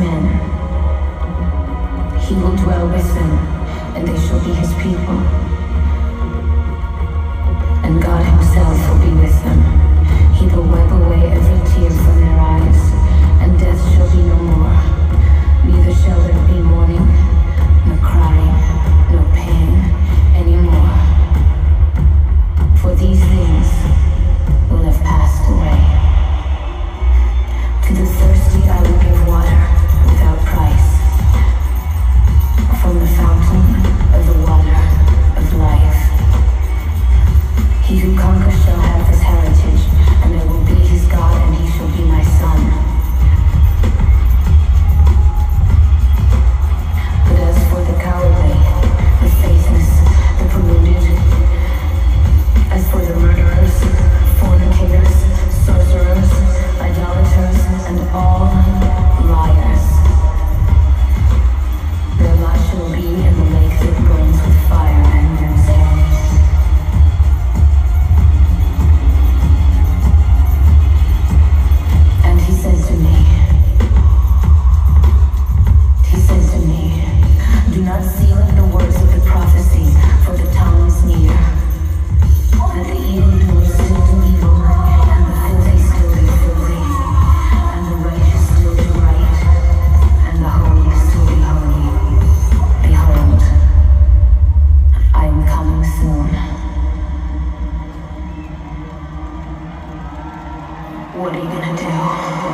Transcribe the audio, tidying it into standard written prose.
men. He will dwell with them, and they shall be his people. And God himself will be with them. He will wipe away every tear from their eyes, and death shall be no more. Neither shall there be mourning, nor crying, nor pain anymore. For these things will have passed away. To the thirsty I will give water without price, from the fountain of the water of life. He who conquers shall have this heritage, and I will be his God, and he shall be my son. But as for the cowardly, the faithless, the polluted, as for the murderers, fornicators, sorcerers, idolaters, and all liars, their lot shall be in the lake that burns with fire and brimstone. And he said to me, do not seal up the words of the prophecy, for the time is near. Let the evildoer still do evil, and the filthy still do filthy, and the righteous still do right, and the holy still be holy. Behold, I am coming soon. What are you gonna do?